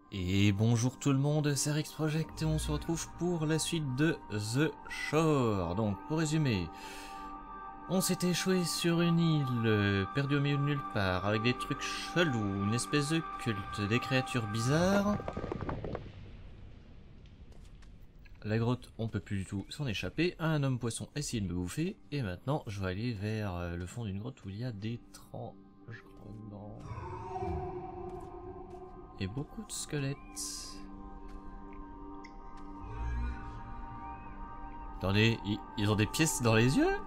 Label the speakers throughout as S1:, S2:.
S1: Et bonjour tout le monde, c'est Rex Project et on se retrouve pour la suite de The Shore. Donc pour résumer, on s'était échoué sur une île perdue au milieu de nulle part avec des trucs chelous, une espèce de culte, des créatures bizarres. La grotte, on peut plus du tout s'en échapper, un homme poisson essaye de me bouffer et maintenant je vais aller vers le fond d'une grotte où il y a d'étranges grognements et beaucoup de squelettes. Attendez, ils ont des pièces dans les yeux?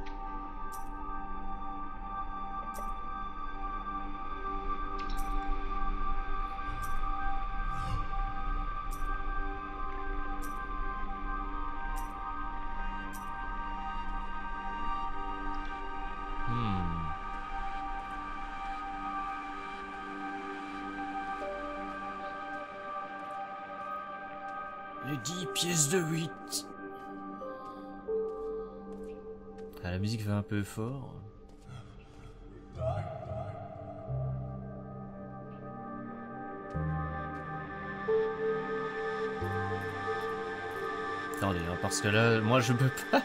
S1: Les 10 pièces de 8. Ah, la musique va un peu fort. Attendez, hein, parce que là, moi je peux pas.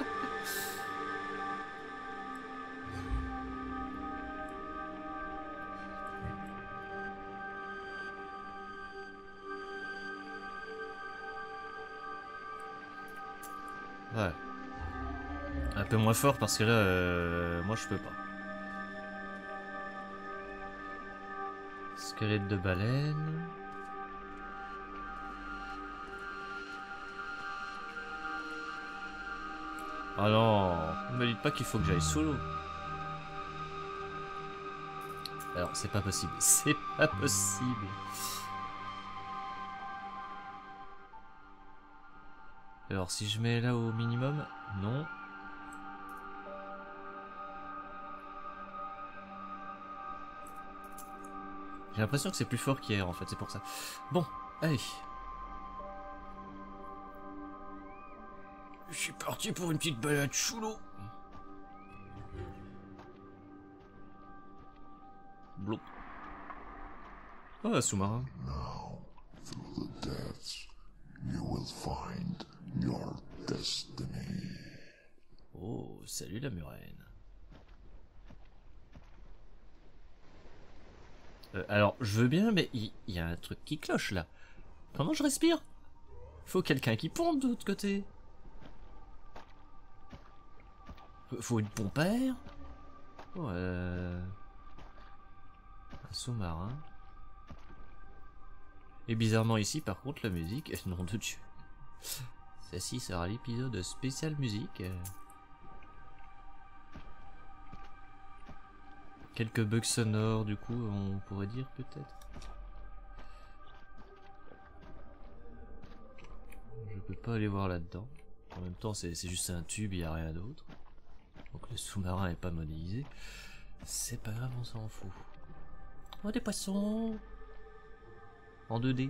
S1: Ouais. Un peu moins fort parce que là, moi je peux pas. Squelette de baleine. Ah non, ne me dites pas qu'il faut que j'aille solo. Alors, c'est pas possible. C'est pas possible. Alors, si je mets là au minimum, non. J'ai l'impression que c'est plus fort qu'hier en fait, c'est pour ça. Bon, allez. Je suis parti pour une petite balade sous l'eau. Blop. Oh, un sous-marin.
S2: Now, through the depths, you will find your destiny.
S1: Oh, salut la murène. Alors, je veux bien, mais il y a un truc qui cloche là. Comment je respire? Faut quelqu'un qui pompe de l'autre côté. Faut une pompe à air. Oh, un sous-marin. Et bizarrement ici, par contre, la musique, nom de Dieu. Ceci sera l'épisode spécial musique. Quelques bugs sonores, du coup, on pourrait dire peut-être. Je peux pas aller voir là-dedans. En même temps, c'est juste un tube, il n'y a rien d'autre. Donc le sous-marin est pas modélisé. C'est pas grave, on s'en fout. Oh, des poissons en 2D.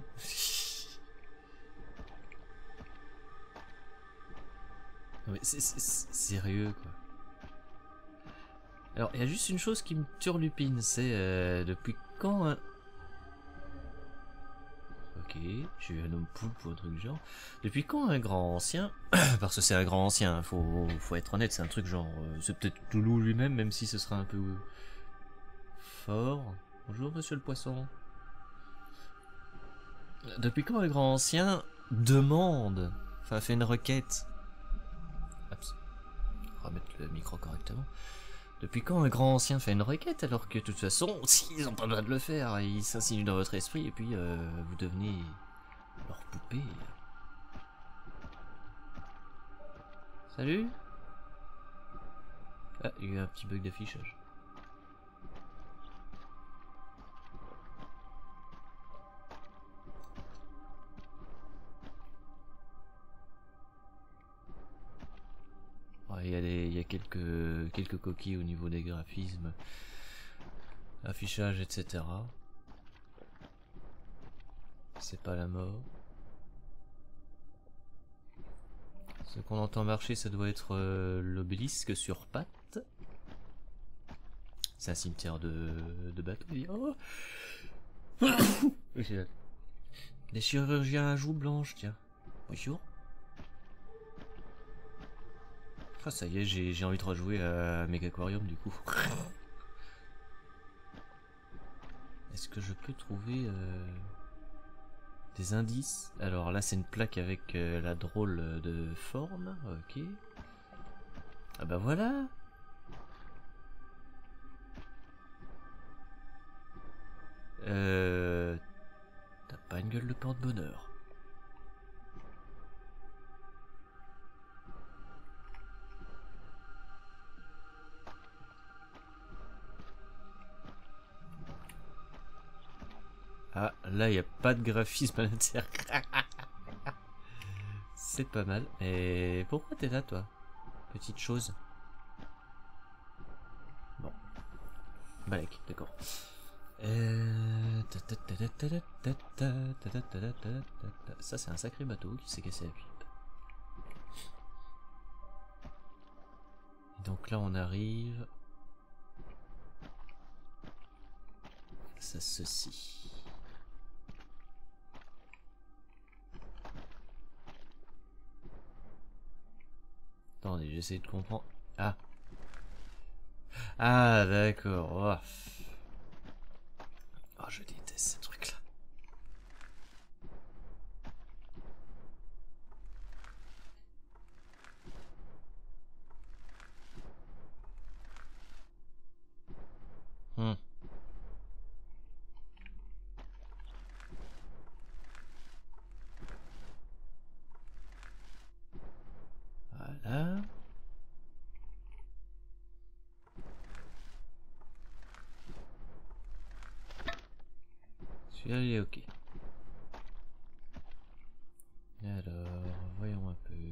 S1: Non mais c'est sérieux quoi. Alors il y a juste une chose qui me turlupine, c'est depuis quand un... Ok, j'ai eu un homme poulpe ou un truc genre. Depuis quand un grand ancien, parce que c'est un grand ancien, faut être honnête, c'est un truc genre... c'est peut-être Toulouse lui-même, même si ce sera un peu... fort. Bonjour monsieur le poisson. Depuis quand un grand ancien demande, enfin fait une requête. Oups. Remettre le micro correctement. Depuis quand un grand ancien fait une requête alors que de toute façon, s'ils ont pas le droit de le faire, ils s'insinuent dans votre esprit et puis vous devenez leur poupée. Salut. Ah, il y a eu un petit bug d'affichage. Ouais, il y a quelques coquilles au niveau des graphismes, affichage, etc. C'est pas la mort. Ce qu'on entend marcher, ça doit être l'obélisque sur pattes. C'est un cimetière de bateaux. Oh Des chirurgiens à joues blanches, tiens. Bonjour. Ah, ça y est, j'ai envie de rejouer à Megaquarium du coup. Est-ce que je peux trouver des indices? Alors là, c'est une plaque avec la drôle de forme. Ok. Ah bah voilà. T'as pas une gueule de porte-bonheur. Ah, là, il n'y a pas de graphisme à l'intérieur. C'est pas mal. Et pourquoi t'es là, toi? Petite chose. Bon. Balek, d'accord. Ça, c'est un sacré bateau qui s'est cassé la pipe. Donc là, on arrive... Ça, ceci. Attendez, j'essaie de comprendre. Ah. Ah, d'accord. Oh. Oh, je déteste ces trucs-là. Voilà. Celui-là, il est ok. Alors, voyons un peu.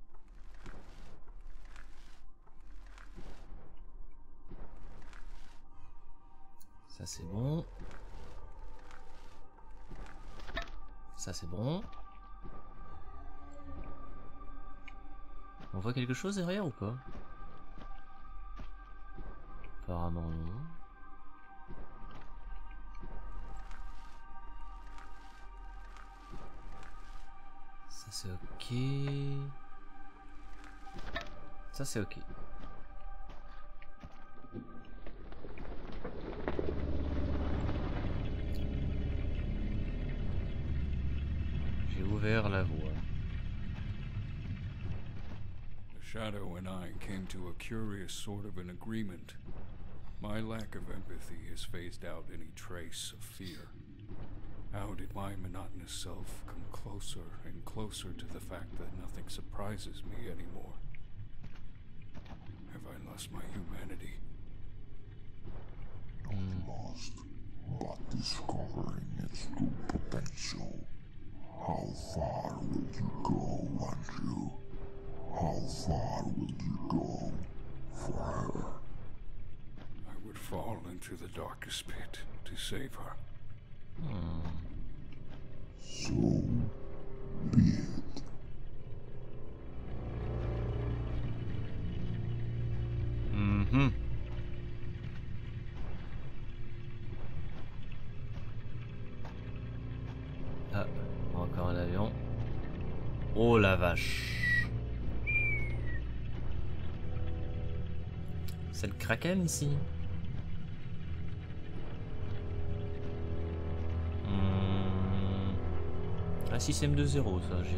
S1: Ça, c'est bon. Ça, c'est bon. On voit quelque chose derrière ou pas? Apparemment non. Ça c'est ok. Ça c'est ok. J'ai ouvert la voie.
S3: Shadow and I came to a curious sort of an agreement. My lack of empathy has phased out any trace of fear. How did my monotonous self come closer and closer to the fact that nothing surprises me anymore? Have I lost my humanity?
S2: Not lost, but discovering its true potential. How far will you go, Andrew? How far will you go for her?
S3: I would fall into the darkest pit to save her.
S2: So be it.
S1: Ah, encore un avion. Oh la vache. C'est le Kraken ici. Un système de 0 ça, je dirais.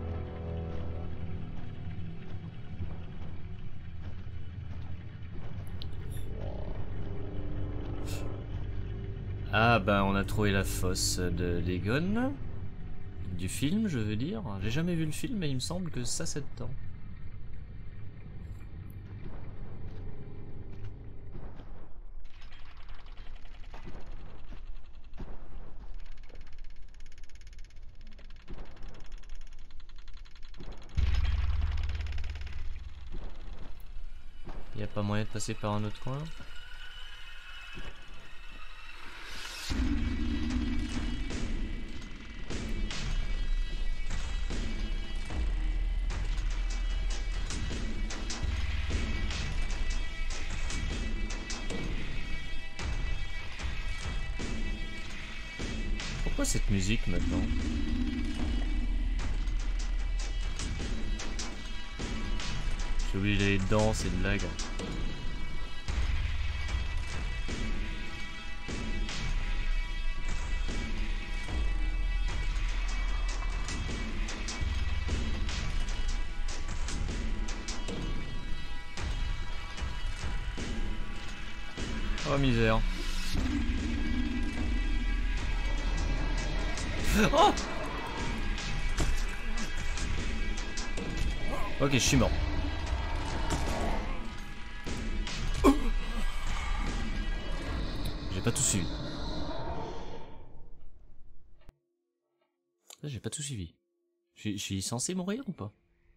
S1: Ah bah on a trouvé la fosse de l'Egon. Du film je veux dire. J'ai jamais vu le film mais il me semble que ça c'est dedans. Y a pas moyen de passer par un autre coin? Pourquoi cette musique maintenant? J'ai oublié d'aller dedans, c'est une blague. Oh misère. Oh! Ok, je suis mort. J'ai pas tout suivi. J'ai pas tout suivi. Je suis censé mourir ou pas?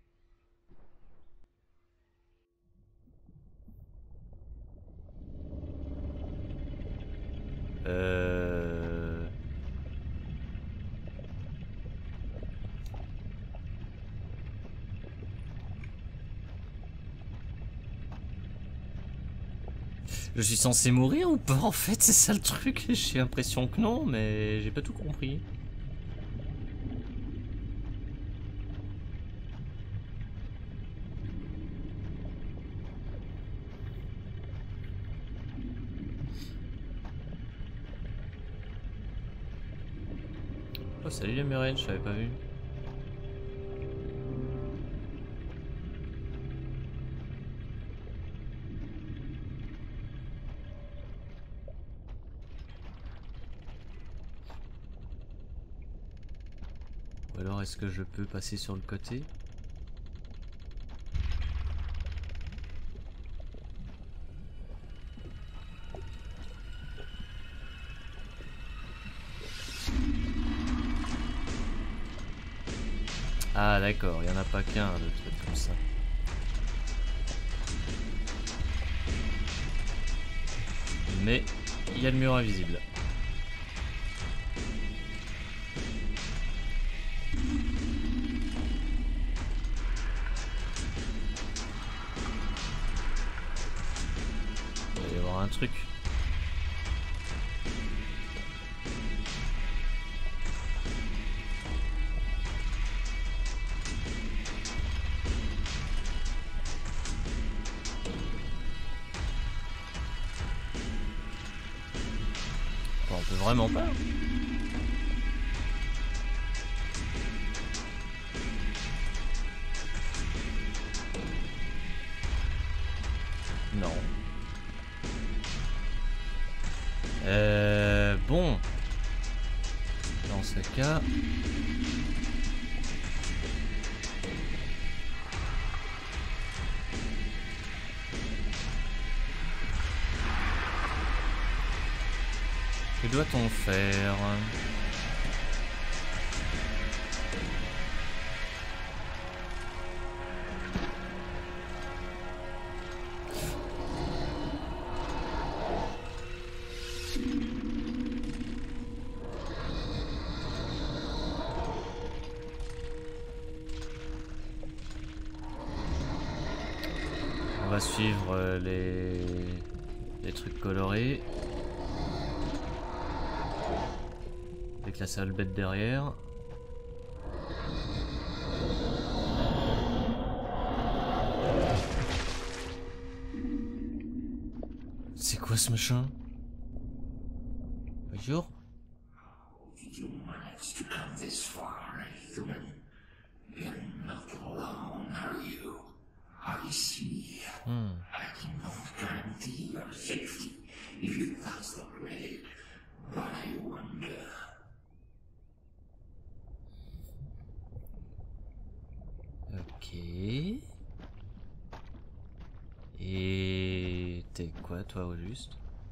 S1: Je suis censé mourir ou pas en fait, c'est ça le truc. J'ai l'impression que non, mais j'ai pas tout compris. Oh salut les Murènes, je t'avais pas vu. Ou alors est-ce que je peux passer sur le côté? Ah d'accord, il y en a pas qu'un de trucs comme ça. Mais il y a le mur invisible. Il va y avoir un truc. Bon, on peut vraiment pas. Non. Bon. Dans ce cas... Que doit-on faire? On va suivre les trucs colorés. Avec la sale bête derrière. C'est quoi ce machin? Bonjour.
S4: You managed to come this far, human. You're not alone, are you? I see. I cannot guarantee your safety if you pass the grade, but I wonder.
S1: Ok. Et t'es quoi toi au juste?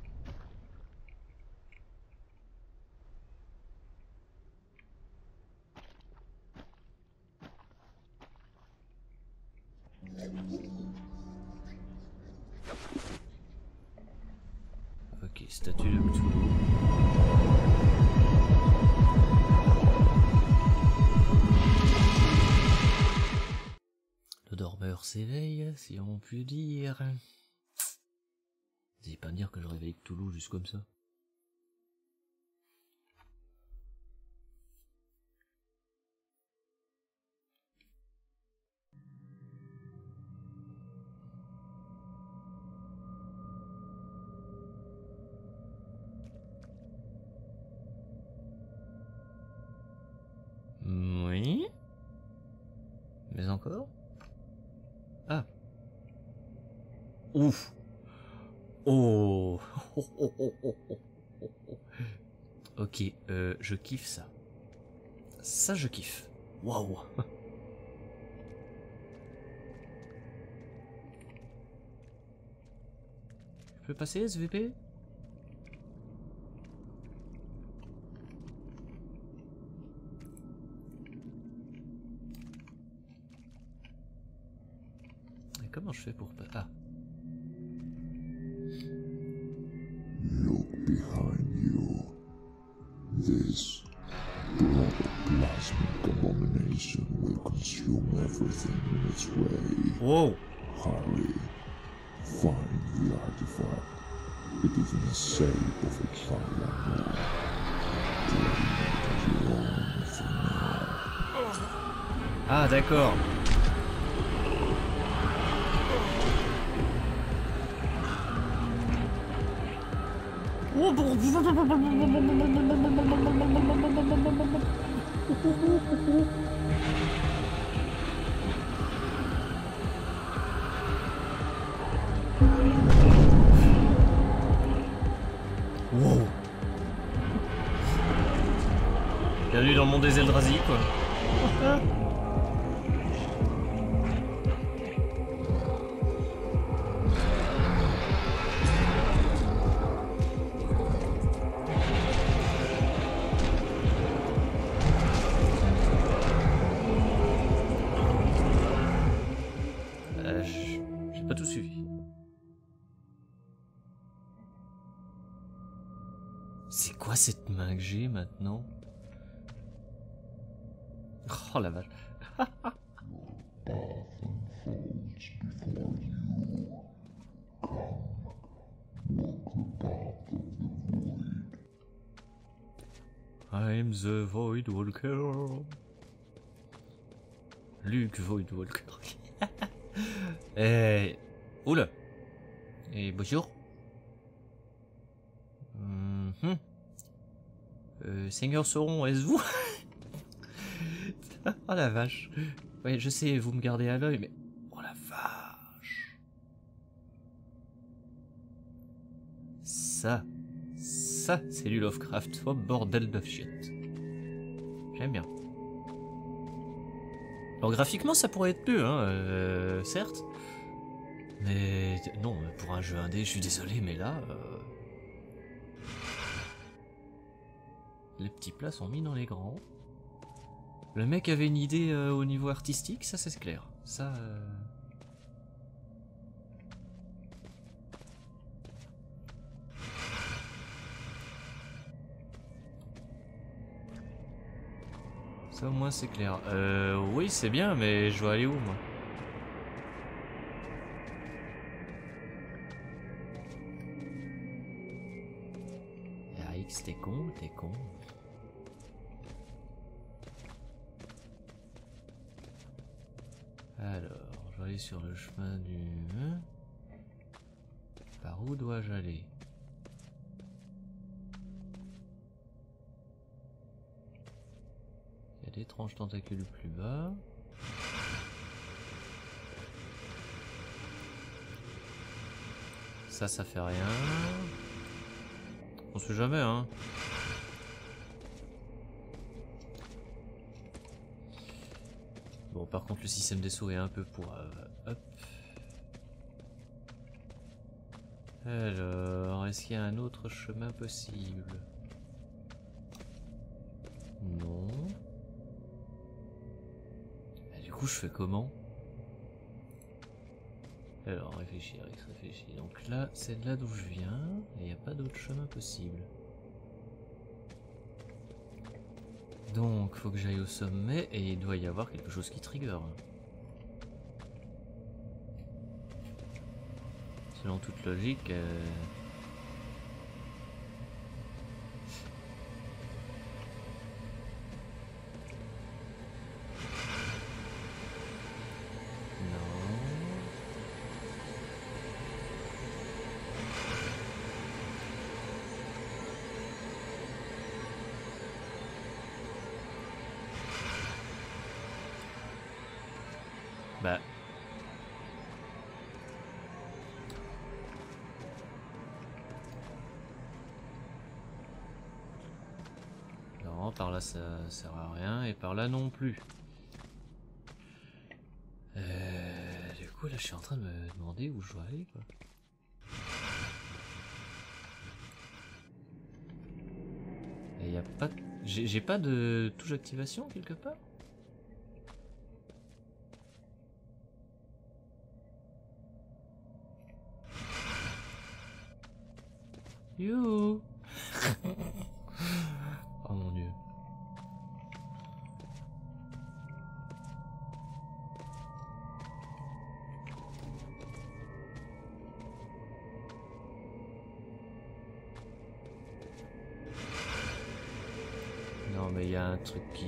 S1: Ok, statue de Cthulhu. Le dormeur s'éveille, si on peut dire. N'allez pas me dire que je réveille Cthulhu juste comme ça. Mais encore? Ah. Ouf. Oh. Ok, je kiffe ça. Ça, je kiffe. Waouh. Je peux passer, SVP? Et comment je fais pour pas... Ah.
S2: Look behind you. This protoplasmic abomination will consume everything in its way.
S1: Wow.
S2: Hurry. Find the artifact. It is in the shape of a triangle. Claim it as your own for now.
S1: Ah, d'accord. Wow. Bienvenue dans le monde des Eldrazi, quoi. J'ai pas tout suivi. C'est quoi cette main que j'ai maintenant? Oh la vache. I'm the Void Walker. Luke Void Walker. Oula. Et bonjour. Seigneur Sauron, est-ce vous? Oh la vache. Ouais, je sais, vous me gardez à l'œil, mais... Oh la vache. Ça, c'est du Lovecraft. Oh bordel de shit. J'aime bien. Alors graphiquement, ça pourrait être mieux, hein, certes. Mais non, pour un jeu indé, je suis désolé, mais là... Les petits plats sont mis dans les grands. Le mec avait une idée au niveau artistique, ça c'est clair. Ça... Ça au moins c'est clair. Oui c'est bien, mais je dois aller où moi? RX, t'es con, t'es con. Alors, je vais aller sur le chemin du... Par où dois-je aller? Il y a d'étranges tentacules plus bas. Ça fait rien. On sait jamais, hein. Bon, par contre, le système des sauts est un peu pour... hop. Alors, est-ce qu'il y a un autre chemin possible? Non. Et du coup, je fais comment? Alors, réfléchis, Alex, réfléchis. Donc là, c'est de là d'où je viens, et il n'y a pas d'autre chemin possible. Donc, faut que j'aille au sommet, et il doit y avoir quelque chose qui trigger. Selon toute logique... Bah. Non, par là ça sert à rien et par là non plus. Du coup là je suis en train de me demander où je dois aller quoi. Et y a pas... J'ai pas de touche d'activation quelque part? Youhou. Oh mon dieu. Non mais il y a un truc qui...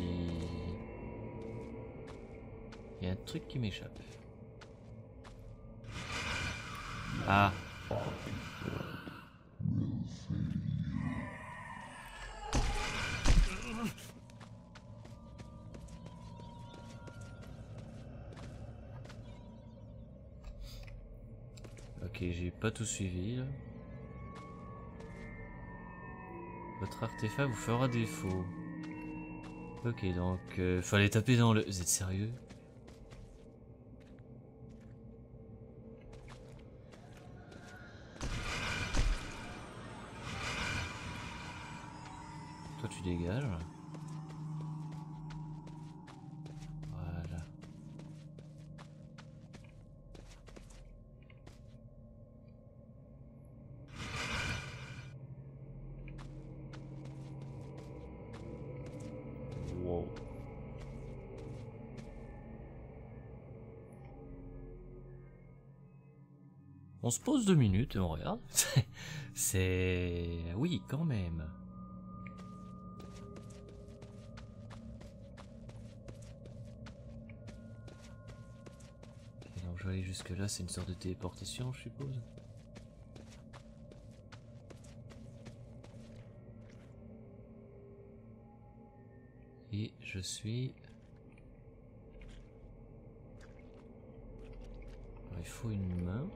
S1: Il y a un truc qui m'échappe. Ah. Ok, j'ai pas tout suivi là. Votre artefact vous fera défaut. Ok, donc fallait taper dans le... Vous êtes sérieux? Toi tu dégages. Voilà. Wow. On se pose 2 minutes et on regarde. C'est... Oui, quand même. Ok, donc je vais aller jusque là, c'est une sorte de téléportation, je suppose. Et je suis... Alors, il faut une main.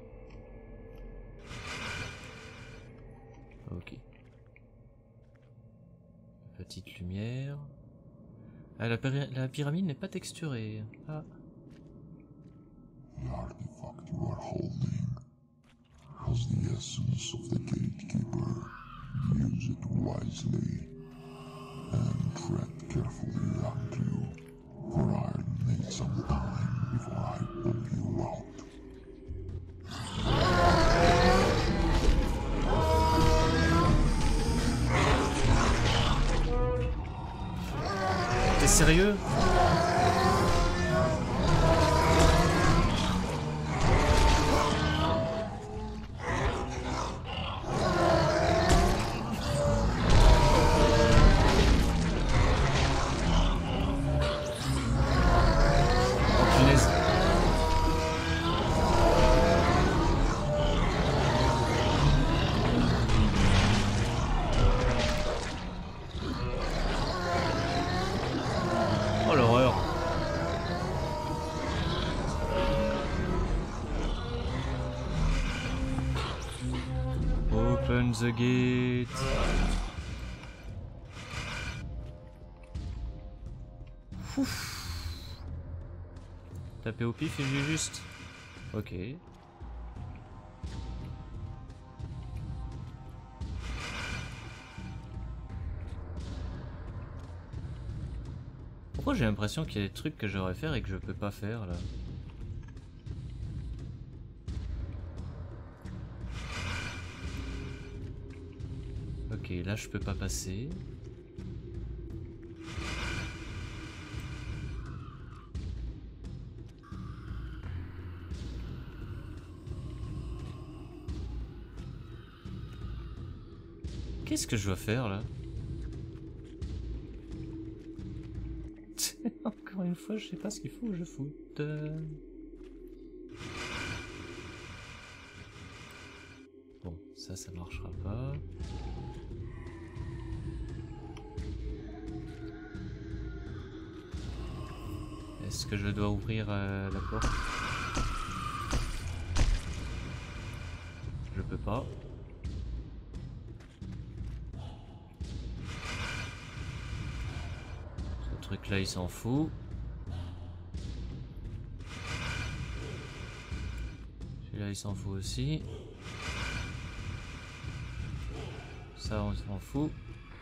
S1: Ok. Petite lumière. Ah, la pyramide n'est pas texturée. Ah.
S2: The artifact you are holding has the essence of the gatekeeper. Use it wisely and tread carefully around you, for I'll need some time before I pull you out.
S1: T'es sérieux? Oh l'horreur. Open the gate. Ouf. Taper au pif et j'ai juste. Ok. Pourquoi j'ai l'impression qu'il y a des trucs que j'aurais faire et que je peux pas faire là? Ok, là je peux pas passer. Qu'est-ce que je dois faire là? Encore une fois, je sais pas ce qu'il faut que je foute. Bon, ça marchera pas. Est-ce que je dois ouvrir la porte? Je peux pas. Ce truc là il s'en fout. Celui-là il s'en fout aussi. Ça on s'en fout.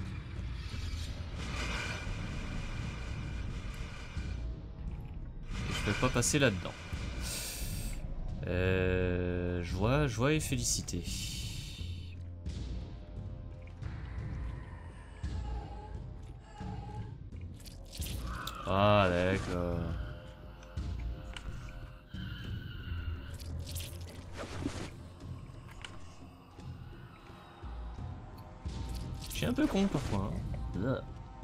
S1: Je peux pas passer là-dedans. Joie et félicité. Ah d'accord. Je suis un peu con parfois. Hein.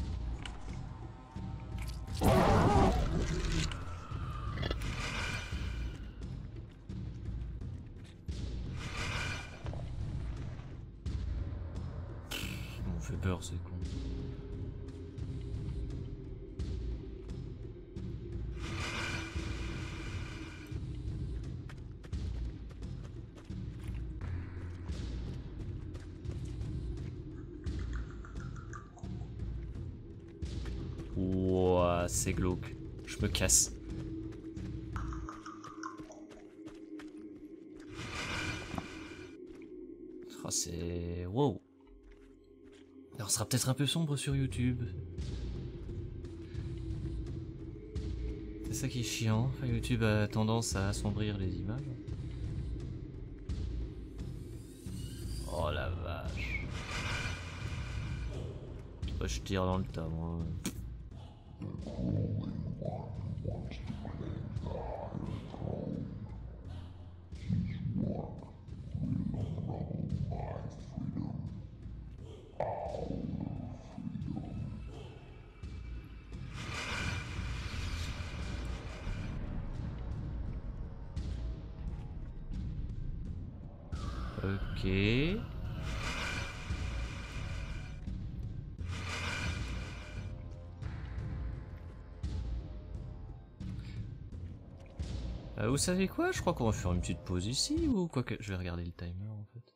S1: On fait peur, c'est con. Ouah, c'est glauque. Je me casse. Oh, c'est... Wow. Alors, ce sera peut-être un peu sombre sur YouTube. C'est ça qui est chiant. Enfin, YouTube a tendance à assombrir les images. Oh la vache. Oh, je tire dans le tas, moi. Ok. Vous savez quoi? Je crois qu'on va faire une petite pause ici ou quoi que... Je vais regarder le timer en fait.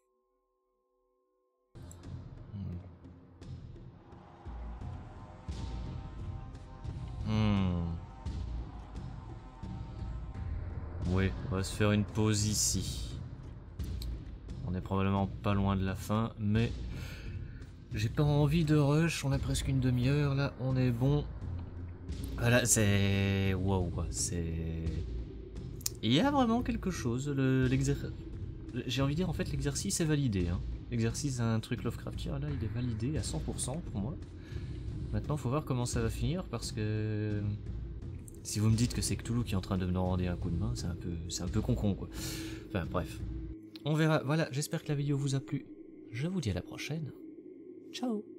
S1: Oui, on va se faire une pause ici. On est probablement pas loin de la fin, mais j'ai pas envie de rush. On a presque une demi-heure là, on est bon. Voilà, c'est... Wow, c'est... Il y a vraiment quelque chose. J'ai envie de dire en fait l'exercice est validé. Hein. L'exercice d'un truc Lovecraftien là, il est validé à 100% pour moi. Maintenant, faut voir comment ça va finir parce que si vous me dites que c'est Cthulhu qui est en train de me demander un coup de main, c'est un peu con quoi. Enfin bref, on verra. Voilà, j'espère que la vidéo vous a plu. Je vous dis à la prochaine. Ciao.